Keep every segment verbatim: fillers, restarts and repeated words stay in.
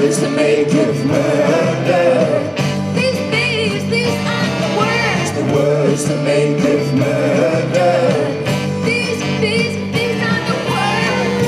words that Maketh murder. These these, these are the words. The words that Maketh murder. These these, these are the words.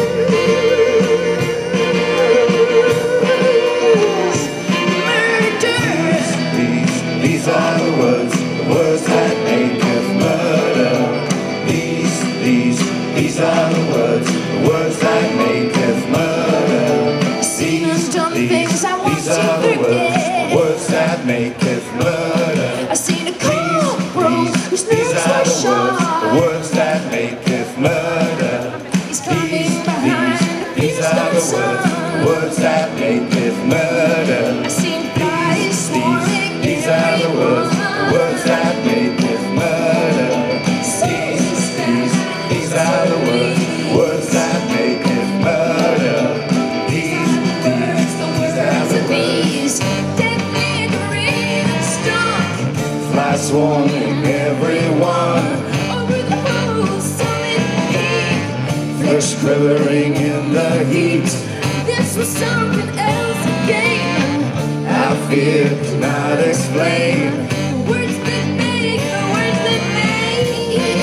Murder. These, these are the words, the words that Maketh murder. These, these, these are the words, the words that Maketh murder. These, Done these, things I want these to are the words, forget. the words that Maketh murder. I seen a corporal whose These nerves are were the words, the shot. words that Maketh murder. He's coming These, behind these, the these are the words, the words that Maketh murder. I seen bodies swarming These are the words, the words that Maketh murder. These, these, these are the words, words that Maketh murder. These, these, these are the words. Death lingering and stuck Flies swarming everyone. over the whole solid peak. Flesh quivering in the heat. This was something else again. Our fear cannot explain. Words that make, the words that make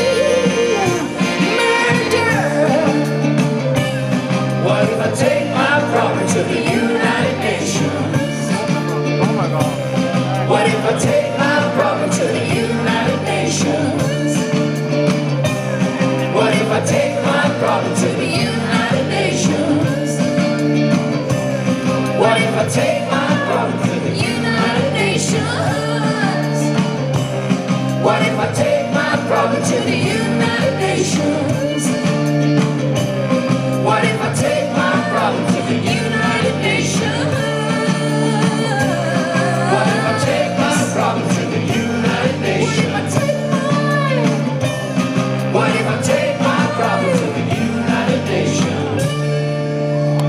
murder. What if I take my problem to the United Nations? Oh my God. What if I take my problem to the United Nations? What if I take my problem to the United Nations? What if I take my problem to the United Nations. What if I take my problem to To the United Nations.